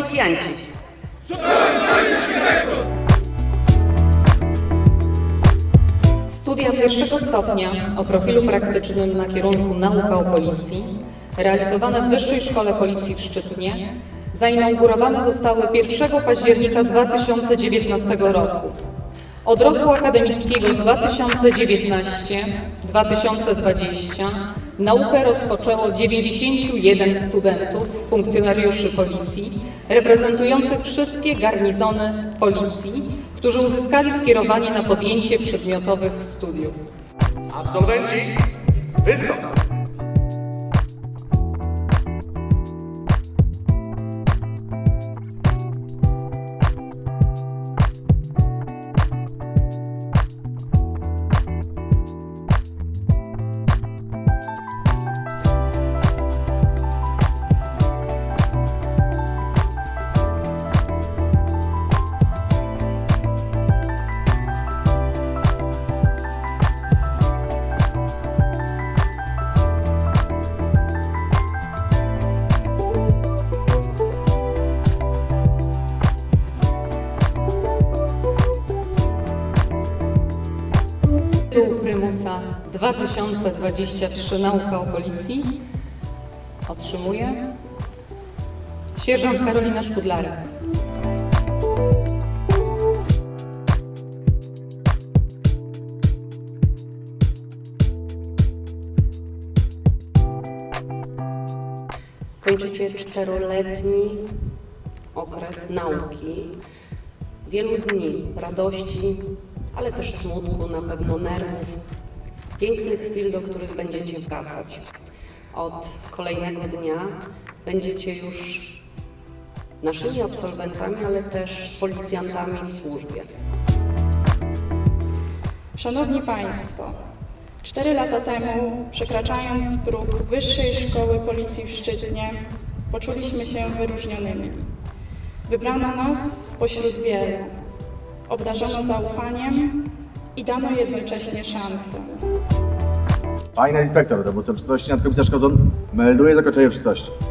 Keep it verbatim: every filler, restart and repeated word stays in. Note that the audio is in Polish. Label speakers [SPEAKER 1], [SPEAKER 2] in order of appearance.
[SPEAKER 1] policjanci. Studia pierwszego stopnia o profilu praktycznym na kierunku Nauka o Policji, realizowane w Wyższej Szkole Policji w Szczytnie, zainaugurowane zostały pierwszego października dwa tysiące dziewiętnastego roku. Od roku akademickiego dwa tysiące dziewiętnastego dwa tysiące dwudziestego naukę rozpoczęło dziewięćdziesięciu jeden studentów, funkcjonariuszy Policji, reprezentujących wszystkie garnizony Policji, którzy uzyskali skierowanie na podjęcie przedmiotowych studiów.
[SPEAKER 2] Absolwenci, wystąp!
[SPEAKER 1] Tytuł prymusa dwa tysiące dwudziesty trzeci Nauka o Policji otrzymuje sierżant Karolina Szkudlarek.
[SPEAKER 3] Kończycie czteroletni okres nauki, wielu dni radości, ale też smutku, na pewno nerwów, pięknych chwil, do których będziecie wracać. Od kolejnego dnia będziecie już naszymi absolwentami, ale też policjantami w służbie.
[SPEAKER 4] Szanowni Państwo, cztery lata temu, przekraczając próg Wyższej Szkoły Policji w Szczytnie, poczuliśmy się wyróżnionymi. Wybrano nas spośród wielu. Obdarzono zaufaniem i dano jednocześnie szansę.
[SPEAKER 2] Pani inspektor, dowódca przyczynności nadkomisarz Kozon melduje zakończenie przyczynności.